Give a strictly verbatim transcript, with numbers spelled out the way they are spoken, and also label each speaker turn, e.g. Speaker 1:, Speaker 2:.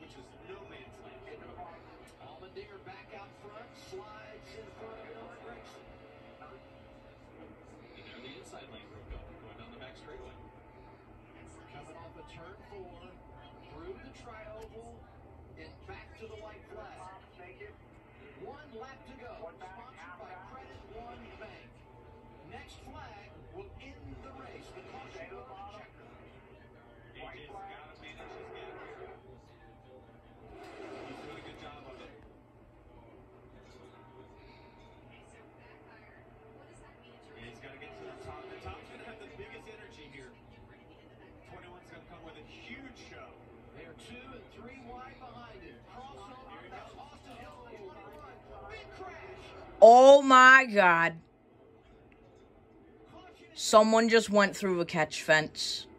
Speaker 1: which is no man's land. Allmendinger back out front, slides in front of Noah Gragson. And there the inside lane broke up, going down the back straightaway. Coming off a turn four, through the tri-oval, and back to the white flag. One lap to go, sponsored by Credit One Bank. Next flag will end the race. The caution will be checker. He just got to manage his gap here. He's doing a good job of it. And he's got to get to the top. The top's going to have the biggest energy here. twenty-one's going to come with a huge show. They're two and three wide behind him. Crossover. That's Austin Hill in the twenty-one. Big crash.
Speaker 2: Oh my God. Someone just went through a catch fence.